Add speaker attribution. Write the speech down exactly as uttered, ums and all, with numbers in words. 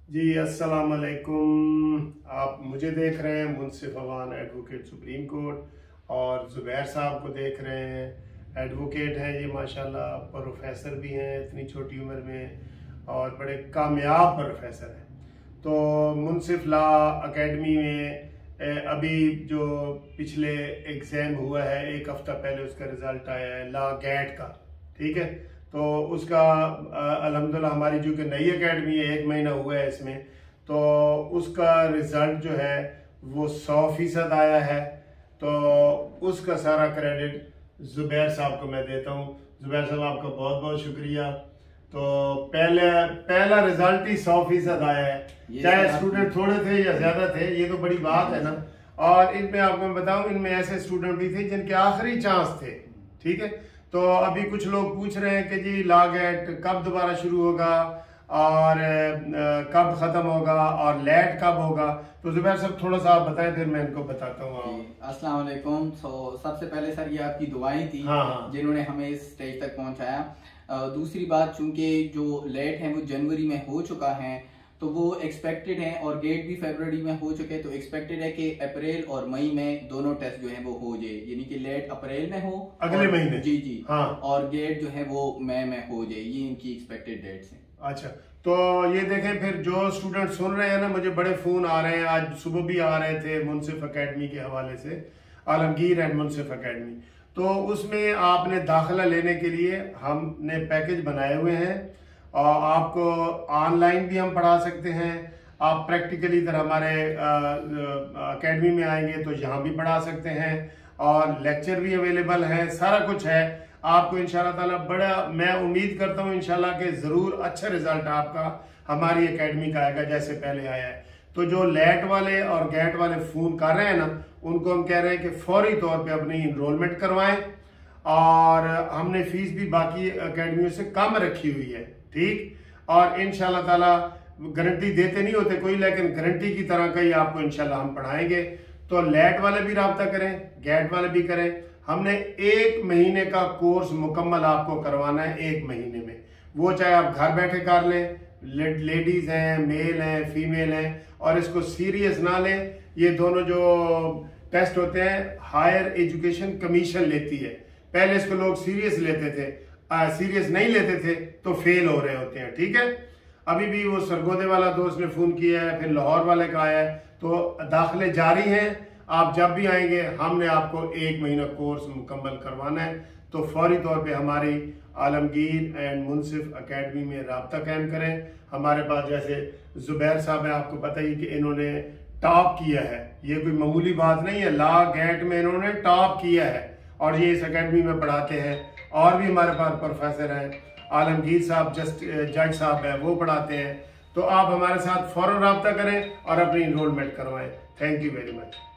Speaker 1: जी अस्सलाम वालेकुम। आप मुझे देख रहे हैं Munsif Awan advocate supreme court और ज़ुबैर साहब को देख रहे हैं। एडवोकेट हैं ये माशाल्लाह, प्रोफेसर भी हैं इतनी छोटी उम्र में और बड़े कामयाब प्रोफेसर हैं। तो मुनसिफ लॉ एकेडमी में अभी जो पिछले एग्ज़ाम हुआ है एक हफ्ता पहले उसका रिज़ल्ट आया है लॉ गैट का, ठीक है। तो उसका अल्हम्दुलिल्लाह हमारी जो कि नई एकेडमी है एक महीना हुआ है इसमें, तो उसका रिज़ल्ट जो है वो सौ फीसद आया है। तो उसका सारा क्रेडिट ज़ुबैर साहब को मैं देता हूँ। ज़ुबैर साहब आपका बहुत बहुत शुक्रिया। तो पहले पहला रिजल्ट ही सौ फीसद आया है, चाहे स्टूडेंट थोड़े थे या ज्यादा थे, ये तो बड़ी बात है ना। और इनमें आपको मैं बताऊं, इनमें ऐसे स्टूडेंट भी थे जिनके आखिरी चांस थे, ठीक है। तो अभी कुछ लोग पूछ रहे हैं कि जी लॉ गैट कब दोबारा शुरू होगा और कब खत्म होगा और लेट कब होगा। तो जुबैर साहब थोड़ा सा आप बताएं, फिर मैं इनको बताता हूँ।
Speaker 2: अस्सलाम वालेकुम। तो सबसे पहले सर ये आपकी दुआएं थी,
Speaker 1: हाँ हाँ।
Speaker 2: जिन्होंने हमें इस स्टेज तक पहुंचाया। दूसरी बात, चूंकि जो लेट है वो जनवरी में हो चुका है तो वो एक्सपेक्टेड है, और गेट भी फरवरी में हो चुके, तो एक्सपेक्टेड है कि अप्रैल और मई में दोनों टेस्ट जो है वो हो जाए, यानी कि लेट अप्रैल में हो
Speaker 1: अगले महीने।
Speaker 2: जी जी
Speaker 1: हाँ।
Speaker 2: और गेट जो है वो मई में हो जाए, ये इनकी एक्सपेक्टेड डेट्स हैं।
Speaker 1: अच्छा, तो ये देखें, फिर जो स्टूडेंट सुन रहे हैं ना, मुझे बड़े फोन आ रहे हैं, आज सुबह भी आ रहे थे मुनसिफ एकेडमी के हवाले से, आलमगीर एंड मुनसिफ एकेडमी। तो उसमें आपने दाखिला लेने के लिए हमने पैकेज बनाए हुए हैं, और आपको ऑनलाइन भी हम पढ़ा सकते हैं। आप प्रैक्टिकली इधर हमारे एकेडमी में आएंगे तो यहाँ भी पढ़ा सकते हैं, और लेक्चर भी अवेलेबल है, सारा कुछ है। आपको इंशाल्लाह ताला बड़ा, मैं उम्मीद करता हूँ इंशाल्लाह के जरूर अच्छा रिजल्ट आपका हमारी एकेडमी का आएगा जैसे पहले आया है। तो जो लेट वाले और गेट वाले फोन कर रहे हैं ना, उनको हम कह रहे हैं कि फौरी तौर पे अपनी इनरोलमेंट करवाएं, और हमने फीस भी बाकी एकेडमियों से कम रखी हुई है, ठीक। और इंशाल्लाह ताला गारंटी देते नहीं होते कोई, लेकिन गारंटी की तरह का ही आपको इंशाल्लाह हम पढ़ाएंगे। तो लेट वाले भी राब्ता करें, गेट वाले भी करें। हमने एक महीने का कोर्स मुकम्मल आपको करवाना है, एक महीने में। वो चाहे आप घर बैठे कर लें, ले, लेडीज हैं, मेल हैं, फीमेल हैं, और इसको सीरियस ना लें। ये दोनों जो टेस्ट होते हैं हायर एजुकेशन कमीशन लेती है। पहले इसको लोग सीरियस लेते थे, सीरियस नहीं लेते थे तो फेल हो रहे होते हैं, ठीक है। अभी भी वो सरगोदे वाला दोस्त ने फोन किया है, फिर लाहौर वाले का आया है। तो दाखिले जारी हैं, आप जब भी आएंगे हमने आपको एक महीना कोर्स मुकम्मल करवाना है। तो फौरी तौर पे हमारी आलमगीर एंड मुनसिफ एकेडमी में राब्ता कायम करें। हमारे पास जैसे जुबैर साहब है, आपको पता ही कि इन्होंने टॉप किया है, ये कोई मामूली बात नहीं है, लॉ गैट में इन्होंने टॉप किया है और ये इस एकेडमी में पढ़ाते हैं। और भी हमारे पास प्रोफेसर हैं, आलमगीर साहब जस्ट जज साहब है, वो पढ़ाते हैं। तो आप हमारे साथ फौरन राब्ता करें और अपनी इनरोलमेंट करवाएं। Thank you very much.